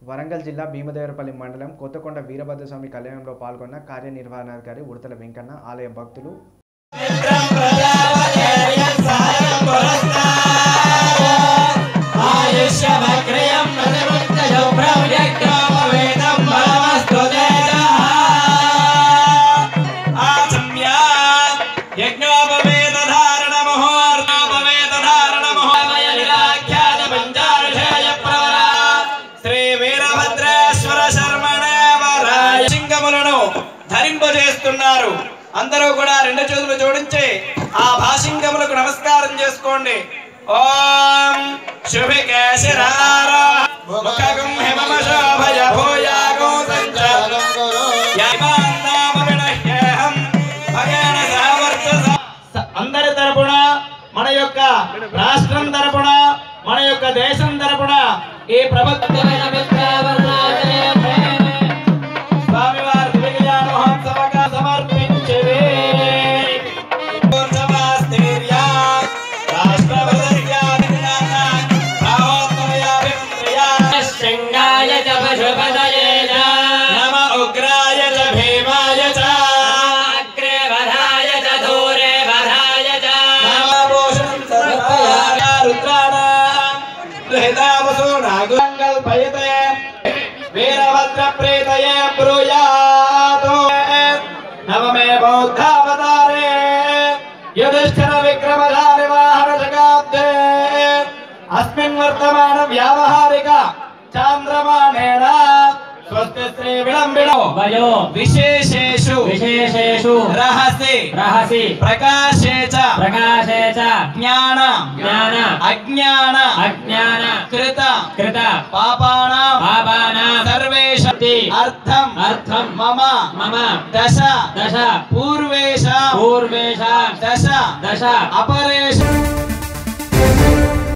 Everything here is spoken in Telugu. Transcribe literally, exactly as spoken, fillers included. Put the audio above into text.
వరంగల్ జిల్లా భీమదేవరపల్లి మండలం కొత్తకొండ వీరభద్రస్వామి కళ్యాణంలో పాల్గొన్న కార్యనిర్వహణాధికారి ఉడతల వెంకన్న ఆలయ భక్తులు ధరింపజేస్తున్నారు. అందరూ కూడా రెండు చేతులు జోడించి ఆ భాషింగములకు నమస్కారం చేసుకోండి. ఓం శుభికేశరార ముఖగం హిమమశోభయ భూయాగో సంచారం యమాన్నామవినహ్యేహం భగేన సహవర్చస. అందరి తరపున, మన యొక్క రాష్ట్రం తరపున, మన యొక్క దేశం తరపున ఈ ప్రభుత్వమైన స్వామివారి దివ్యజ్ఞాన మహోత్సవంగా సమర్పించేవి. నమ ఉగ్రాయ చ భీమాయ చ అగ్రే వరాయ చ దూరే వరాయ చ నమ భూషణం సర్వయాయ రుద్రాణాం గృహీతావసో నాగుంగల్పయతే వీరభద్ర ప్రీతయే బ్రూయాతో నవమే బౌద్ధావతారే యుధిష్ఠిర విక్రమధారి వాహన జగాబ్దే అస్మిన్ వర్తమాన వ్యావహారిక చాంద్రమానేన స్వస్తి శ్రీ విలంబినో వయో విశేషేషు విశేషేషు రహసి రహసి ప్రకాశే చ ప్రకాశే చ జ్ఞాన జ్ఞాన అజ్ఞాన అజ్ఞాన కృత కృత పాపానాం పాపానాం సర్వేషతి అర్థం అర్థం మమ మమ దశ దశ పూర్వేష పూర్వేష దశ దశ అపరేష